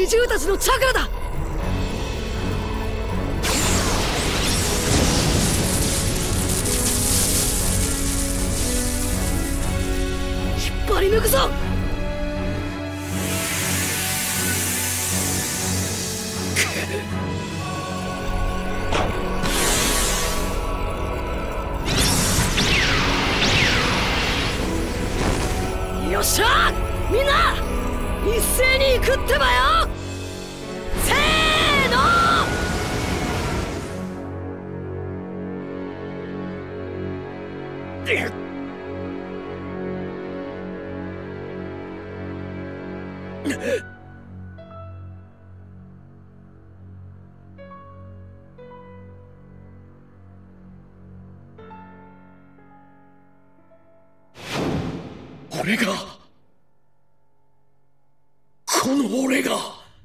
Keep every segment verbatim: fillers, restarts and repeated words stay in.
二重たちのチャクラだ。引っ張り抜くぞ。よっしゃー、みんな一斉に行くってばよ。せーの。 俺がこの俺が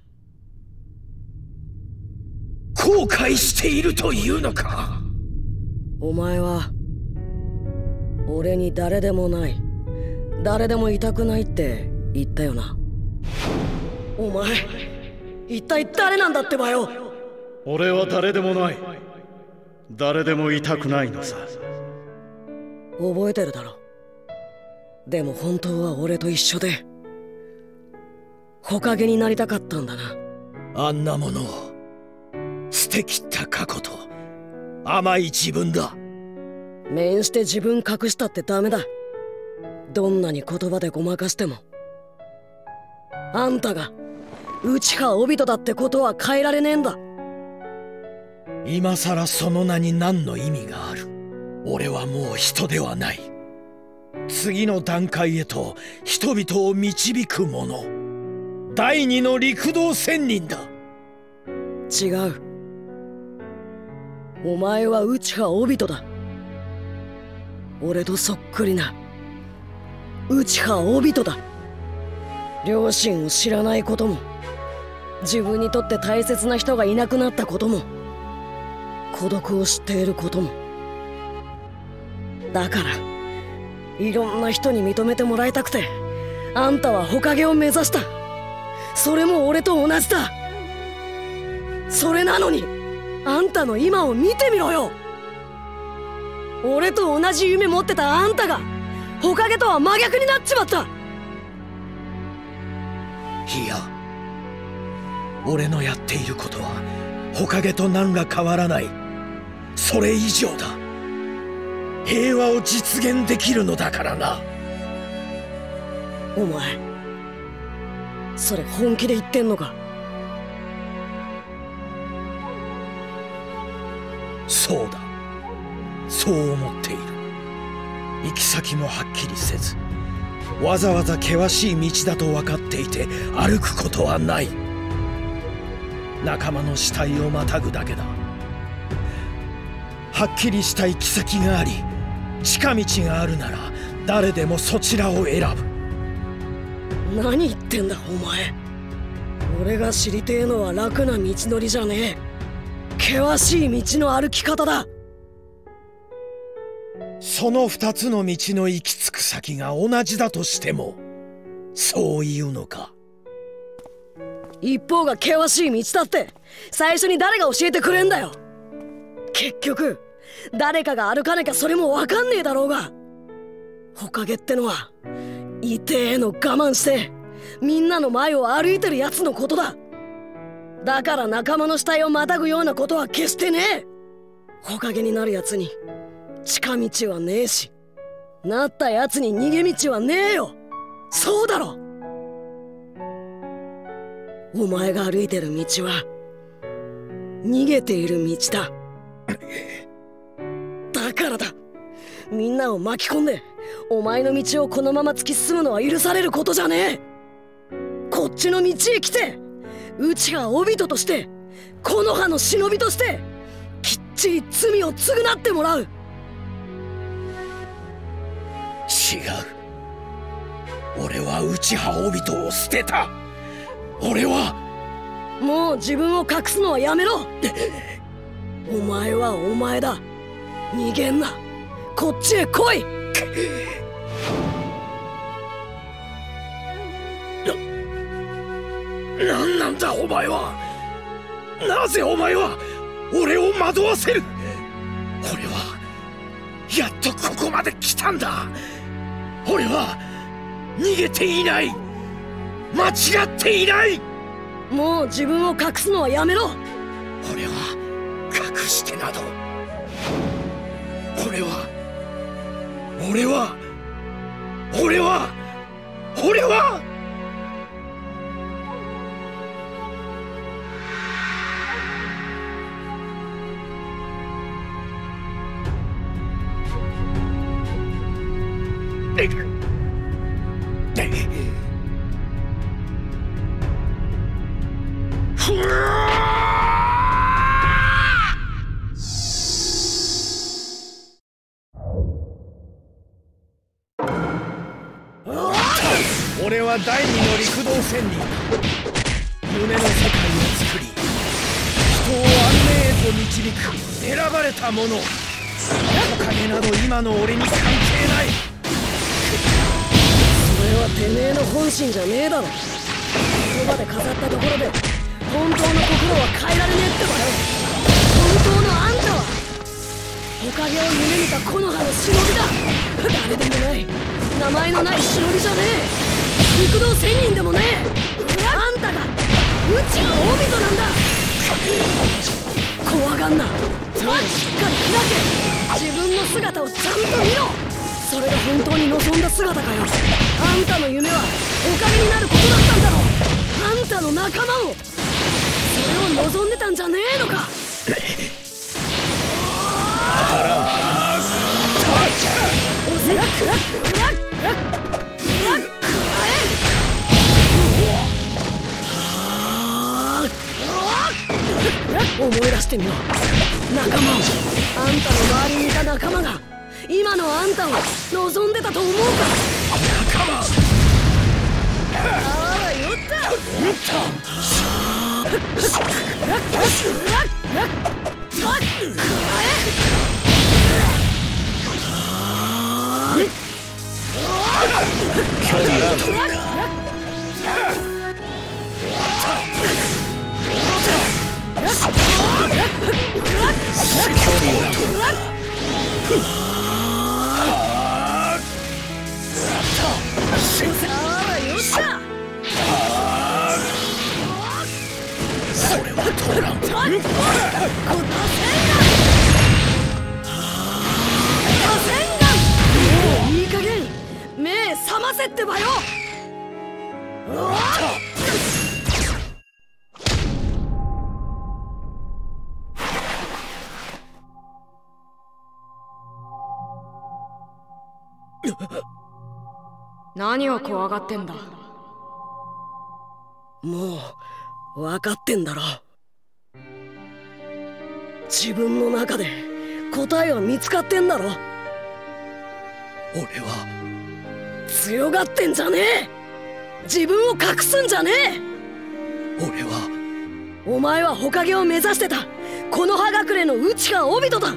後悔しているというのか。 お前は俺に誰でもない、誰でもいたくないって言ったよな。お前一体誰なんだってばよ。 俺は誰でもない、誰でもいたくないのさ。 覚えてるだろ。でも本当は俺と一緒で火影になりたかったんだな。 あんなものを捨てきった過去と甘い自分だ。 面して自分隠したってダメだ。どんなに言葉でごまかしてもあんたが内葉帯人だってことは変えられねえんだ。 今さらその名に何の意味がある。俺はもう人ではない。次の段階へと人々を導く者、第二の陸道仙人だ。 違う。お前は内葉帯人だ。俺とそっくりな内葉帯人だ。両親を知らないことも、自分にとって大切な人がいなくなったことも、孤独を知っていることも。だからいろんな人に認めてもらいたくてあんたは火影を目指した。それも俺と同じだ。それなのにあんたの今を見てみろよ。俺と同じ夢持ってたあんたが火影とは真逆になっちまった。 いや、俺のやっていることは火影と何ら変わらない。それ以上だ。平和を実現できるのだからな。 お前それ本気で言ってんのか。 そうだ、そう思っている。行き先もはっきりせず、わざわざ険しい道だと分かっていて歩くことはない。仲間の死体をまたぐだけだ。はっきりした行き先があり、近道があるなら誰でもそちらを選ぶ。 何言ってんだお前。俺が知りてえのは楽な道のりじゃねえ、険しい道の歩き方だ。 その二つの道の行き着く先が同じだとしてもそういうのか。 一方が険しい道だって最初に誰が教えてくれんだよ。結局誰かが歩かなきゃそれも分かんねえだろうが。火影ってのは痛えの我慢してみんなの前を歩いてるやつのことだ。だから仲間の死体をまたぐようなことは決してねえ。火影になるやつに近道はねえし、なったやつに逃げ道はねえよ。そうだろ。お前が歩いてる道は逃げている道だ。だからだ、みんなを巻き込んでお前の道をこのまま突き進むのは許されることじゃねえ。こっちの道へ来て内葉帯人として木の葉の忍びとしてきっちり罪を償ってもらう。 違う。俺は内葉帯人を捨てた。俺はもう自分を隠すのはやめろ。お前はお前だ。逃げんな。こっちへ来い。 何なんだお前は。なぜお前は俺を惑わせる。俺はやっとここまで来たんだ。俺は逃げていない。間違っていない。 もう自分を隠すのはやめろ。 俺は隠してなど。俺は俺は俺は俺は俺は第二の陸道仙人。夢の世界を作り、人を安寧へと導く選ばれた者。おかげなど今の俺に関係ない。 それはてめえの本心じゃねえだろ。言葉で飾ったところで本当の心は変えられねえってばよ。本当のあんたはおかげを夢見た木の葉の忍びだ。誰でもない、名前のない忍びじゃねえ。陸道仙人でもねえ。あんたがうちの大人なんだ。怖がんな。目をしっかり開け。自分の姿をちゃんと見ろ。それが本当に望んだ姿かよ。あんたの夢はおかげになることだったんだろう。あんたの仲間もそれを望んでたんじゃねえのか。おせらくらくらくらくらく思い出してみろ。仲間を、あんたの周りにいた仲間が今のあんたを望んでたと思うか。 仲間。 あらよったよそれは通らん。 もういい加減目覚ませってばよ。何を怖がってんだ。もう分かってんだろ。自分の中で答えは見つかってんだろ。 俺は強がってんじゃねえ。自分を隠すんじゃねえ。 俺はお前は火影を目指してた木の葉隠れの内川帯人だ。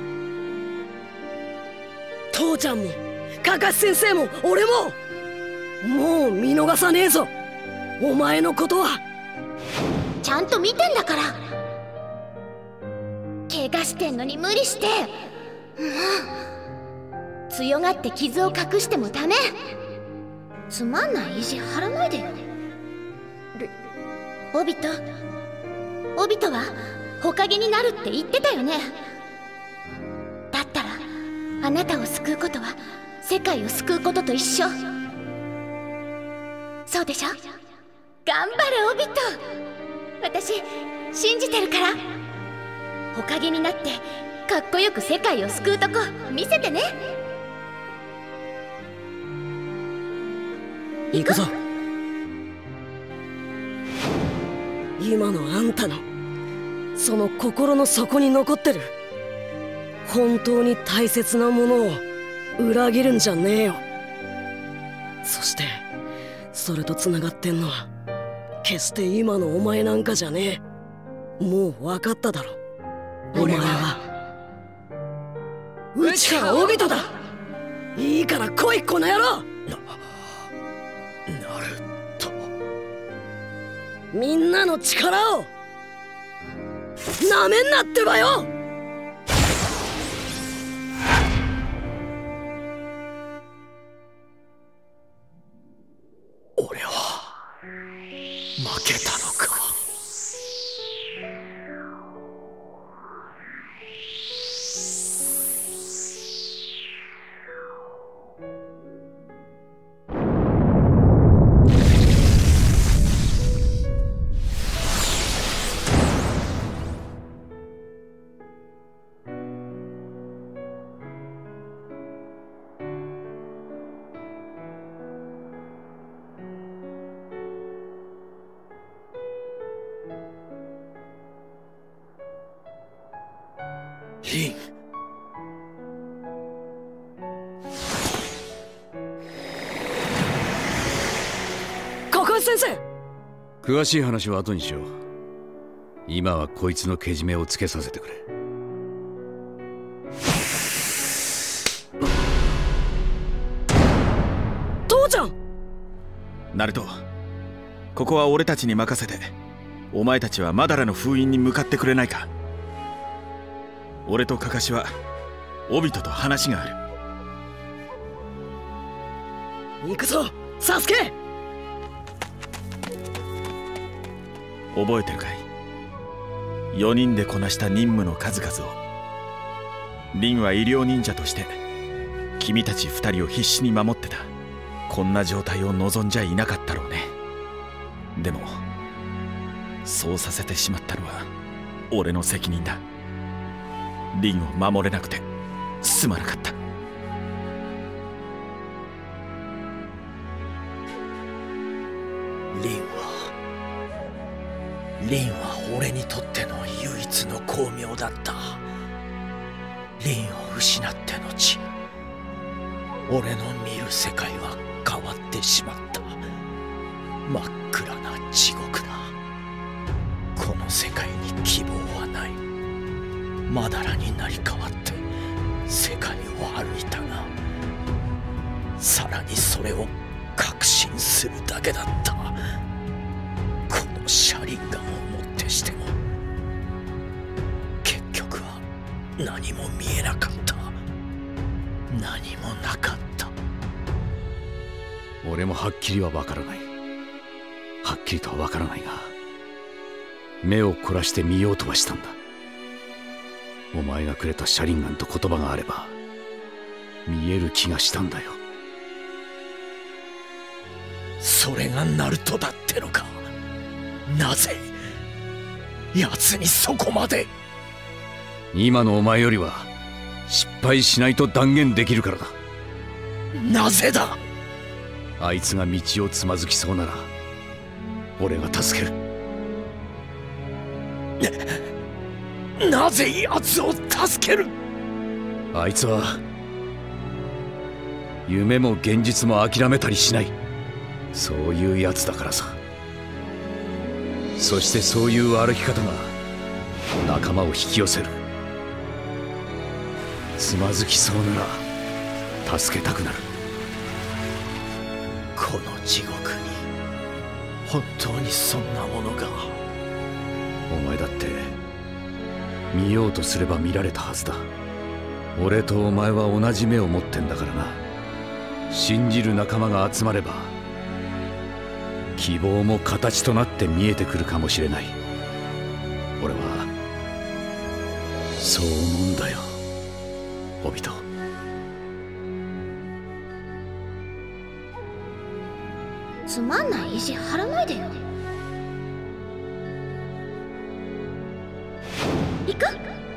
父ちゃんもかかし先生も俺ももう見逃さねえぞ。お前のことはちゃんと見てんだから。怪我してんのに無理して、もう強がって傷を隠してもダメ。つまんない意地張らないでよ。帯人帯人は火影になるって言ってたよね。だったらあなたを救うことは世界を救うことと一緒。そうでしょ。頑張れ帯人。私信じてるから。火影になってかっこよく世界を救うとこ見せてね。 行くぞ。今のあんたのその心の底に残ってる本当に大切なものを裏切るんじゃねえよ。そしてそれとつながってんのは決して今のお前なんかじゃねえ。もう分かっただろ。お前は内川帯人だ。いいから来いこの野郎。 なるとみんなの力をなめんなってばよ。 俺は負けたのか。リン、 ココイ先生。 詳しい話は後にしよう。今はこいつのけじめをつけさせてくれ。 父ちゃん。 ナルト、ここは俺たちに任せて、お前たちはマダラの封印に向かってくれないか。俺とカカシはオビトと話がある。 行くぞサスケ。 覚えてるかい？よにんでこなした任務の数々を。リンは医療忍者として君たちふたりを必死に守ってた。こんな状態を望んじゃいなかったろうね。でもそうさせてしまったのは俺の責任だ。リンを守れなくてすまなかった。 リンはリンは俺にとっての唯一の光明だった。リンを失って後、俺の見る世界は変わってしまった。真っ暗な地獄だ。この世界に希望はない。マダラになり変わって世界を歩いたが、さらにそれを確信するだけだった。この車輪ガンをもってしても結局は何も見えなかった。何もなかった。 俺もはっきりはわからない。はっきりとはわからないが、目を凝らして見ようとはしたんだ。お前がくれた車輪ガンと言葉があれば見える気がしたんだよ。 それがナルトだってのか。なぜ奴にそこまで。 今のお前よりは失敗しないと断言できるからだ。 なぜだ。 あいつが道をつまずきそうなら俺が助ける。 なぜ奴を助ける。 あいつは夢も現実も諦めたりしない、そういうやつだからさ。そしてそういう歩き方が仲間を引き寄せる。つまずきそうなら助けたくなる。 この地獄に本当にそんなものが。 お前だって見ようとすれば見られたはずだ。俺とお前は同じ目を持ってんだからな。信じる仲間が集まれば希望も形となって見えてくるかもしれない。俺はそう思うんだよ、オビト。 つまんない意地張らないでよ。行く？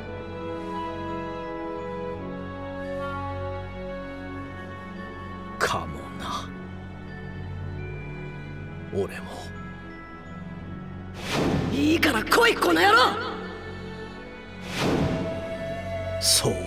かもな。俺も。 いいから来いこの野郎。 そう